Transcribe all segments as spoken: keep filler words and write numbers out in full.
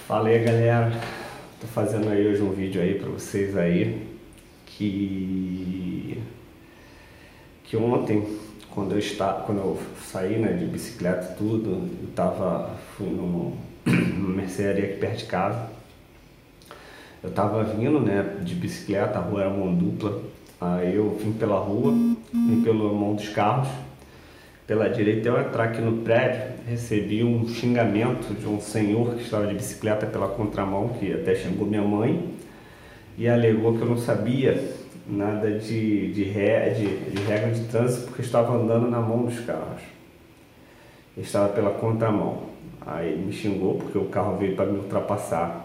Fala aí, galera, tô fazendo aí hoje um vídeo aí pra vocês aí que que ontem quando eu estava quando eu saí, né, de bicicleta e tudo, eu tava fui no, numa mercearia aqui perto de casa. Eu tava vindo, né, de bicicleta, a rua era mão dupla, aí eu vim pela rua, vim pelo mão dos carros. Pela direita, eu entrar aqui no prédio, recebi um xingamento de um senhor que estava de bicicleta pela contramão, que até xingou minha mãe, e alegou que eu não sabia nada de, de, re, de, de regra de trânsito porque eu estava andando na mão dos carros. Eu estava pela contramão. Aí me xingou porque o carro veio para me ultrapassar,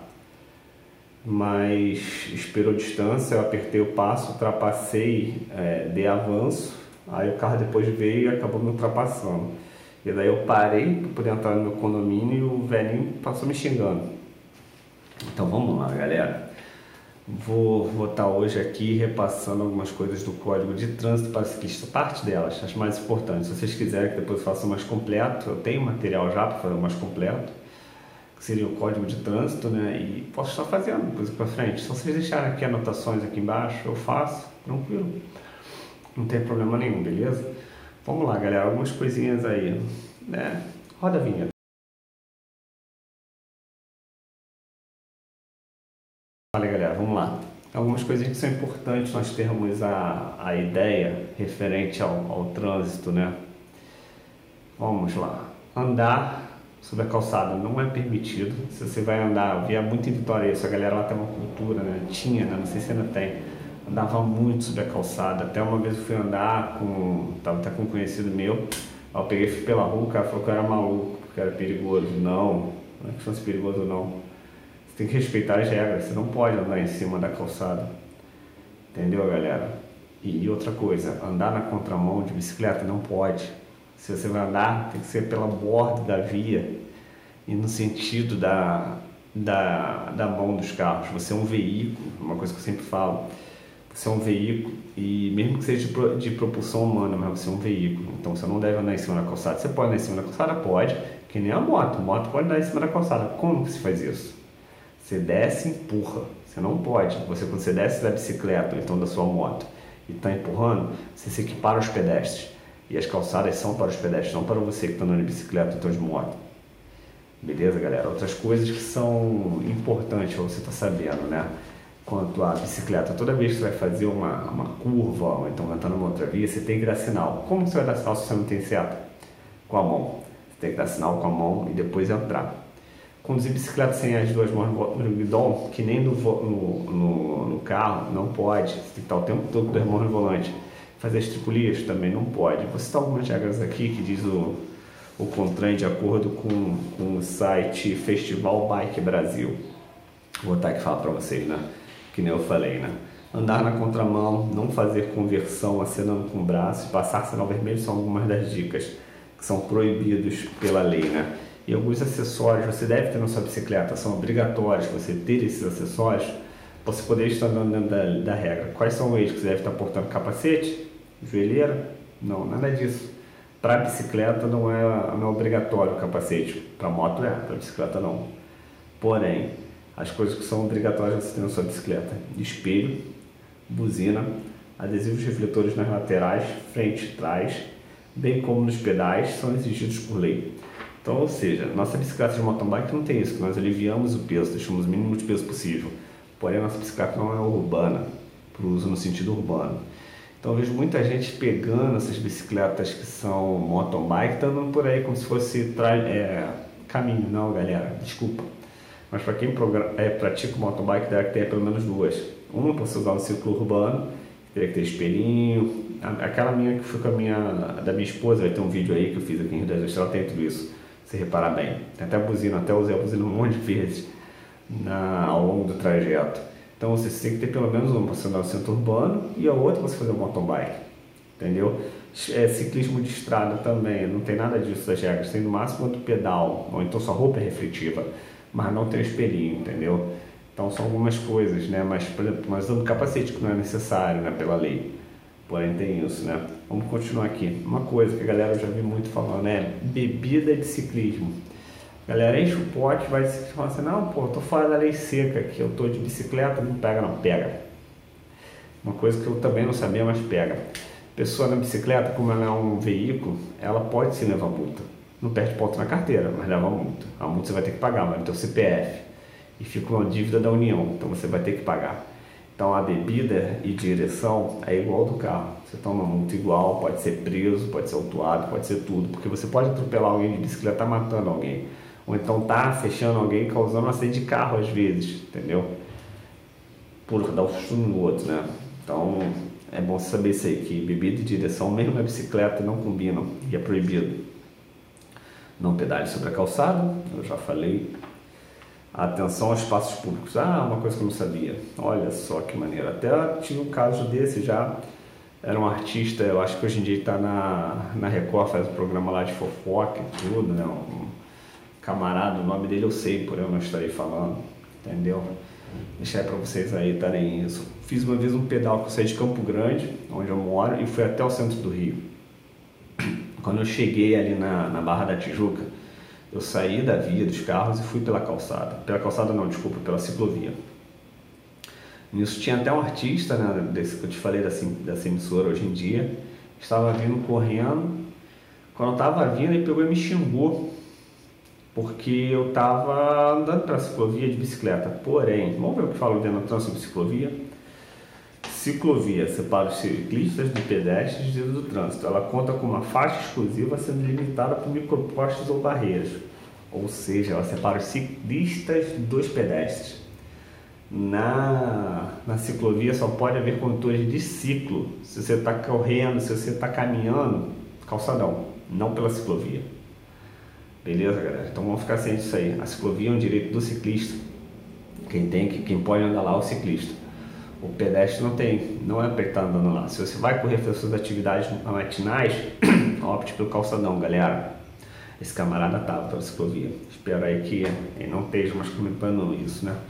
mas esperou distância, eu apertei o passo, ultrapassei, é, dei avanço. Aí o carro depois veio e acabou me ultrapassando. E daí eu parei para poder entrar no meu condomínio e o velhinho passou me xingando. Então vamos lá, galera. Vou vou estar hoje aqui repassando algumas coisas do Código de Trânsito para ciclista, parte delas, as mais importantes. Se vocês quiserem que depois eu faça mais completo, eu tenho material já para fazer mais completo, que seria o Código de Trânsito, né? E posso estar fazendo depois para frente. Se vocês deixarem aqui anotações aqui embaixo, eu faço, tranquilo. Não tem problema nenhum, beleza? Vamos lá, galera, algumas coisinhas aí, né? Roda a vinheta. Fala, galera, vamos lá. Algumas coisinhas que são importantes nós termos a, a ideia referente ao, ao trânsito, né? Vamos lá. Andar sobre a calçada não é permitido. Se você vai andar, via muito em Vitória isso, a galera lá tem uma cultura, né? Tinha, né? Não sei se ainda tem. Andava muito sobre a calçada, até uma vez eu fui andar com, tava até com um conhecido meu, aí eu peguei, fui pela rua, o cara falou que eu era maluco, que era perigoso. Não, não é que fosse perigoso não, você tem que respeitar as regras, você não pode andar em cima da calçada, entendeu, galera? E, e outra coisa, andar na contramão de bicicleta não pode, se você vai andar tem que ser pela borda da via e no sentido da, da, da mão dos carros. Você é um veículo, uma coisa que eu sempre falo, você é um veículo, e mesmo que seja de, de propulsão humana, mas você é um veículo, então você não deve andar em cima da calçada. Você pode andar em cima da calçada? Pode, que nem a moto, a moto pode andar em cima da calçada. Como que se faz isso? Você desce e empurra, você não pode. Você, quando você desce da bicicleta ou então da sua moto e está empurrando, você se equipara aos pedestres, e as calçadas são para os pedestres, não para você que está andando de bicicleta ou então de moto. Beleza, galera? Outras coisas que são importantes para você estar sabendo, né? Quanto à bicicleta, toda vez que você vai fazer uma, uma curva ou então vai entrar numa outra via, você tem que dar sinal. Como você vai dar sinal se você não tem seta? Com a mão. Você tem que dar sinal com a mão e depois entrar. Conduzir bicicleta sem as duas mãos no guidão, que nem no, no, no, no carro, não pode. Você tem que estar o tempo todo com as mãos no volante. Fazer as tripulias também não pode. Vou citar algumas regras aqui que diz o, o CONTRAN de acordo com, com o site Festival Bike Brasil. Vou botar aqui e falar para vocês, né? Que nem eu falei, né? Andar na contramão, não fazer conversão acenando com o braço, passar sinal vermelho são algumas das dicas que são proibidos pela lei, né? E alguns acessórios você deve ter na sua bicicleta, são obrigatórios você ter esses acessórios para você poder estar andando dentro da, da regra. Quais são eles que você deve estar portando? Capacete? Joelheira? Não, nada disso. Para bicicleta não é, não é obrigatório o capacete, para moto é, para bicicleta não. Porém, as coisas que são obrigatórias você ter na sua bicicleta: espelho, buzina, adesivos refletores nas laterais, frente e trás, bem como nos pedais, são exigidos por lei. Então, ou seja, nossa bicicleta de mountain bike não tem isso, que nós aliviamos o peso, deixamos o mínimo de peso possível. Porém, a nossa bicicleta não é urbana, para o uso no sentido urbano. Então, eu vejo muita gente pegando essas bicicletas que são mountain bike, tá andando por aí como se fosse é, caminho. Não, galera, desculpa. Mas para quem é, pratica o mountain bike, deve ter pelo menos duas. Uma para você usar no ciclo urbano, teria que ter espelhinho. Aquela minha que foi com a minha, da minha esposa, vai ter um vídeo aí que eu fiz aqui em Rio das Ostras, ela tem tudo isso, se reparar bem. Tem até a buzina, até usei a buzina um monte de vezes na, ao longo do trajeto. Então você tem que ter pelo menos uma para você andar no centro urbano e a outra para você fazer o mountain bike. Entendeu? É, ciclismo de estrada também, não tem nada disso das regras, tem no máximo do pedal, ou então sua roupa é refletiva, mas não tem o espelhinho, entendeu? Então são algumas coisas, né? Mas, por exemplo, nós usamos capacete que não é necessário, né? Pela lei. Porém tem isso, né? Vamos continuar aqui. Uma coisa que a galera já vi muito falando é bebida de ciclismo. Galera, enche o pote, vai falar assim, não, pô, tô fora da lei seca aqui, eu tô de bicicleta, não pega, não, pega. Uma coisa que eu também não sabia, mas pega. Pessoa na bicicleta, como ela é um veículo, ela pode sim levar multa. Não perde ponto na carteira, mas leva multa. A multa você vai ter que pagar, vai no teu C P F. E fica uma dívida da União, então você vai ter que pagar. Então a bebida e direção é igual do carro. Você toma multa igual, pode ser preso, pode ser autuado, pode ser tudo. Porque você pode atropelar alguém de bicicleta, tá matando alguém. Ou então tá fechando alguém, causando um acidente de carro às vezes, entendeu? Por dar um susto no outro, né? Então é bom saber isso aí, que bebida e direção, mesmo na bicicleta, não combinam e é proibido. Não pedale sobre a calçada, eu já falei. Atenção aos espaços públicos. Ah, uma coisa que eu não sabia. Olha só que maneiro. Até tive um caso desse já. Era um artista, eu acho que hoje em dia está na, na Record, faz um programa lá de fofoca e tudo, né? Um camarada, o nome dele eu sei, por eu não estarei falando, entendeu? Deixar para vocês aí estarem isso. Fiz uma vez um pedal que eu saí de Campo Grande, onde eu moro, e fui até o centro do Rio. Quando eu cheguei ali na, na Barra da Tijuca, eu saí da via dos carros e fui pela calçada. Pela calçada não, desculpa, pela ciclovia. Nisso tinha até um artista, né, desse que eu te falei dessa, dessa emissora hoje em dia, estava vindo correndo. Quando eu estava vindo, ele pegou e me xingou, porque eu estava andando pela ciclovia de bicicleta. Porém, vamos ver o que fala o Denatran sobre ciclovia? Ciclovia separa os ciclistas de pedestres do trânsito. Ela conta com uma faixa exclusiva sendo limitada por micropostes ou barreiras. Ou seja, ela separa os ciclistas dos pedestres. Na, na ciclovia só pode haver condutores de ciclo. Se você está correndo, se você está caminhando, calçadão, não pela ciclovia. Beleza, galera? Então vamos ficar cientes disso aí. A ciclovia é um direito do ciclista. Quem tem, quem pode andar lá é o ciclista. O pedestre não tem, não é para estar andando lá. Se você vai correr para suas atividades matinais, opte pelo calçadão, galera. Esse camarada estava pela ciclovia. Espero aí que ele não esteja mais comentando isso, né?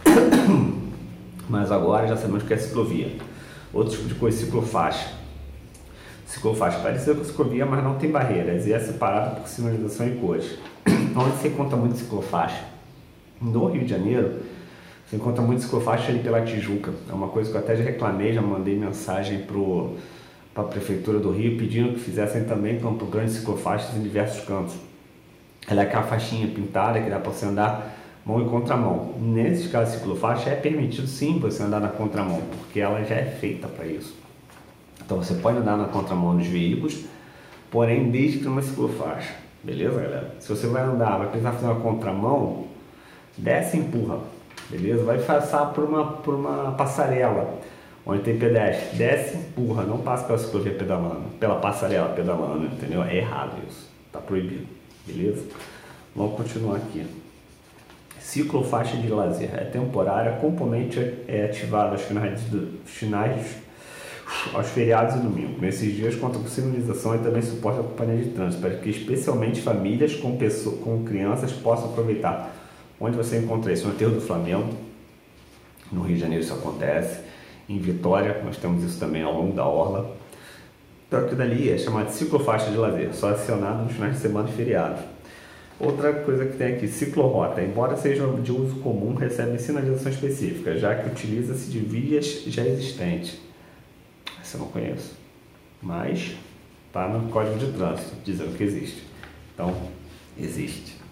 Mas agora já sabemos que é ciclovia. Outro tipo de coisa, ciclofaixa. Ciclofaixa parece com ciclovia, mas não tem barreiras e é separada por sinalização e cores. Onde você encontra muito ciclofaixa? No Rio de Janeiro, você encontra muito ciclofaixa ali pela Tijuca. É uma coisa que eu até já reclamei, já mandei mensagem para a Prefeitura do Rio pedindo que fizessem também Campo Grande ciclofaixas em diversos cantos. Ela é aquela faixinha pintada que dá para você andar mão e contramão. Nesses casos de ciclofaixa é permitido sim você andar na contramão, porque ela já é feita para isso. Então você pode andar na contramão dos veículos, porém desde que uma ciclofaixa. Beleza, galera? Se você vai andar, vai precisar fazer uma contramão, desce e empurra. Beleza? Vai passar por uma, por uma passarela onde tem pedestre. Desce, empurra, não passa pela ciclovia pedalando, pela passarela pedalando, entendeu? É errado isso, tá proibido, beleza? Vamos continuar aqui. Ciclofaixa de lazer é temporária, componente é ativado aos finais, do, finais aos feriados e domingos. Nesses dias conta com sinalização e também suporte a companhia de trânsito, para que especialmente famílias com, pessoas, com crianças possam aproveitar. Onde você encontra isso? No Aterro do Flamengo, no Rio de Janeiro isso acontece, em Vitória nós temos isso também ao longo da orla. Então aquilo dali é chamado de ciclofaixa de lazer, só acionado nos finais de semana e feriados. Outra coisa que tem aqui, ciclorrota, embora seja de uso comum, recebe sinalização específica, já que utiliza-se de vias já existentes. Essa eu não conheço, mas está no Código de Trânsito, dizendo que existe. Então, existe.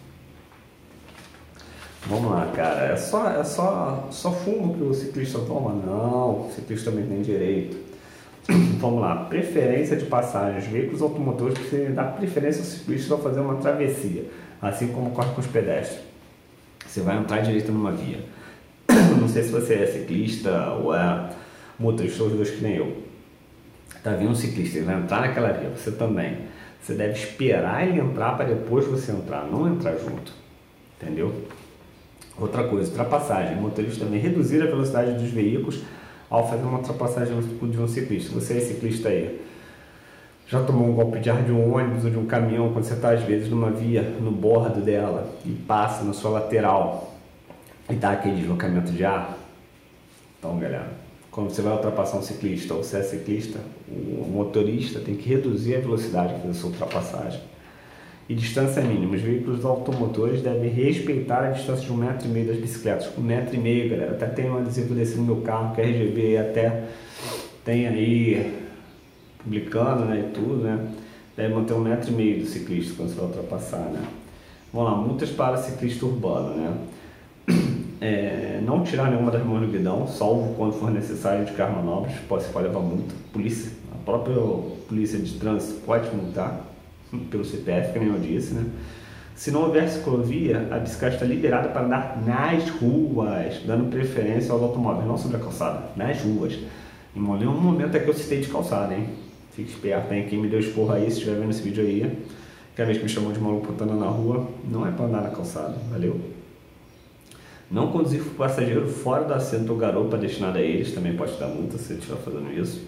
Vamos lá, cara, é só, é só, só fumo que o ciclista toma? Não, o ciclista também tem direito. Vamos lá, preferência de passagem. Os veículos automotores precisam dar preferência ao ciclista ao fazer uma travessia, assim como ocorre com os pedestres. Você vai entrar direito numa via. Não sei se você é ciclista ou é motorista, os dois que nem eu. Tá vindo um ciclista, ele vai entrar naquela via, você também. Você deve esperar ele entrar para depois você entrar, não entrar junto. Entendeu? Outra coisa, ultrapassagem. O motorista também reduzir a velocidade dos veículos ao fazer uma ultrapassagem de um ciclista. Você é ciclista aí, já tomou um golpe de ar de um ônibus ou de um caminhão quando você está às vezes numa via, no bordo dela e passa na sua lateral e dá aquele deslocamento de ar? Então, galera, quando você vai ultrapassar um ciclista ou você é ciclista, o motorista tem que reduzir a velocidade para fazer a sua ultrapassagem. e distância mínima. Os veículos automotores devem respeitar a distância de um metro e meio das bicicletas. Um metro e meio, galera. Até tem um adesivo desse no meu carro, que é R G B, até tem aí publicando, né, e tudo, né? Deve manter um metro e meio do ciclista quando você vai ultrapassar, né? Vamos lá, multas para ciclista urbano, né? É, não tirar nenhuma das mãos do guidão, salvo quando for necessário indicar manobras, você pode levar multa. Polícia, a própria polícia de trânsito pode multar pelo C P F, que nem eu disse, né? Se não houver ciclovia, a bicicleta está liberada para andar nas ruas, dando preferência aos automóveis, não sobre a calçada, nas ruas. Em nenhum momento é que eu citei de calçada, hein? Fique esperto, hein? Quem me deu esporro aí, se estiver vendo esse vídeo aí, que a vez que me chamou de maluco por andar na rua, não é para andar na calçada, valeu? Não conduzir o passageiro fora do assento ou garupa destinada a eles, também pode dar multa se ele estiver fazendo isso.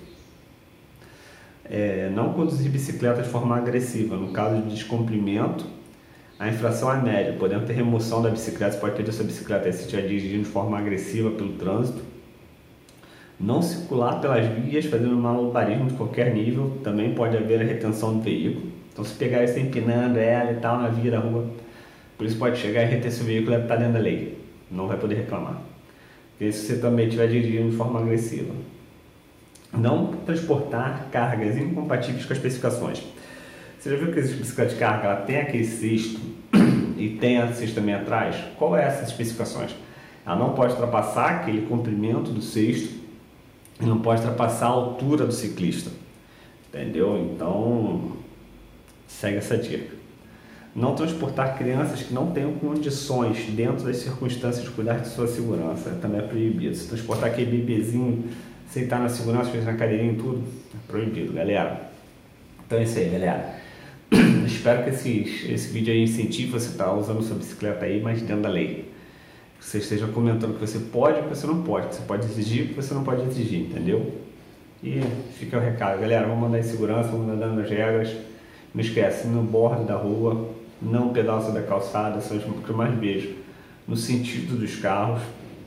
É, não conduzir bicicleta de forma agressiva, no caso de descumprimento, a infração é média, podendo ter remoção da bicicleta, você pode perder sua bicicleta aí se estiver dirigindo de forma agressiva pelo trânsito. Não circular pelas vias fazendo malabarismo de qualquer nível, também pode haver a retenção do veículo. Então se pegar você empinando ela e tal na via da rua, por isso pode chegar e reter seu veículo, deve estar dentro da lei. Não vai poder reclamar. E se você também estiver dirigindo de forma agressiva. Não transportar cargas incompatíveis com as especificações. Você já viu que existe bicicleta de carga, ela tem aquele cesto e tem a cesto também atrás? Qual é essas especificações? Ela não pode ultrapassar aquele comprimento do cesto e não pode ultrapassar a altura do ciclista. Entendeu? Então, segue essa dica. Não transportar crianças que não tenham condições dentro das circunstâncias de cuidar de sua segurança, também é proibido. Se transportar aquele bebezinho, sentar na segurança, fez na cadeirinha e tudo, é proibido, galera. Então é isso aí, galera. Espero que esse, esse vídeo aí incentive você a estar usando sua bicicleta aí, mas dentro da lei. Que você esteja comentando que você pode e que você não pode, que você pode exigir e que você não pode exigir, entendeu? E fica o recado, galera, vamos andar em segurança, vamos andar nas regras. Não esquece, no bordo da rua, não pedaço da calçada, são os que eu mais vejo, no sentido dos carros,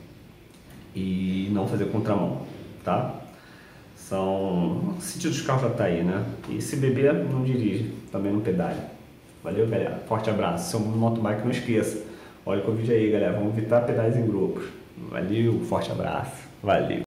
e não fazer contramão, tá? São... O sentido dos carros já tá aí, né? E se beber, não dirige, também não pedale. Valeu, galera. Forte abraço. Se é um motobike, não esqueça. Olha o vídeo aí, galera. Vamos evitar pedais em grupos. Valeu, forte abraço. Valeu.